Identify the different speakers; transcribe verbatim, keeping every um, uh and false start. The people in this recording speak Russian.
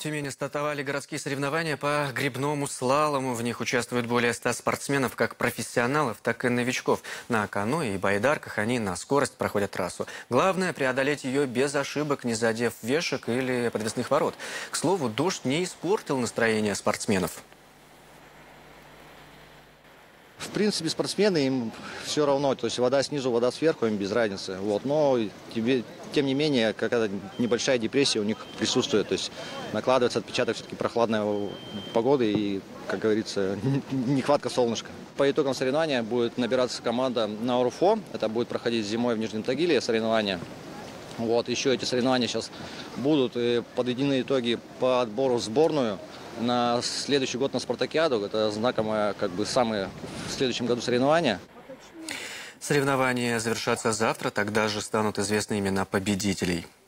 Speaker 1: Тюмени стартовали городские соревнования по гребному слалому. В них участвуют более ста спортсменов, как профессионалов, так и новичков. На каноэ и байдарках они на скорость проходят трассу. Главное – преодолеть ее без ошибок, не задев вешек или подвесных ворот. К слову, дождь не испортил настроение спортсменов.
Speaker 2: В принципе, спортсмены, им все равно, то есть вода снизу, вода сверху, им без разницы. Вот. Но тебе, тем не менее, какая-то небольшая депрессия у них присутствует. То есть накладывается отпечаток все-таки прохладной погоды и, как говорится, нехватка солнышка. По итогам соревнования будет набираться команда на ОРФО. Это будет проходить зимой в Нижнем Тагиле соревнования. Вот. Еще эти соревнования сейчас будут и подведены итоги по отбору в сборную на следующий год на Спартакиаду. Это знаковое, как бы, самые в следующем году соревнования.
Speaker 1: Соревнования завершатся завтра, тогда же станут известны имена победителей.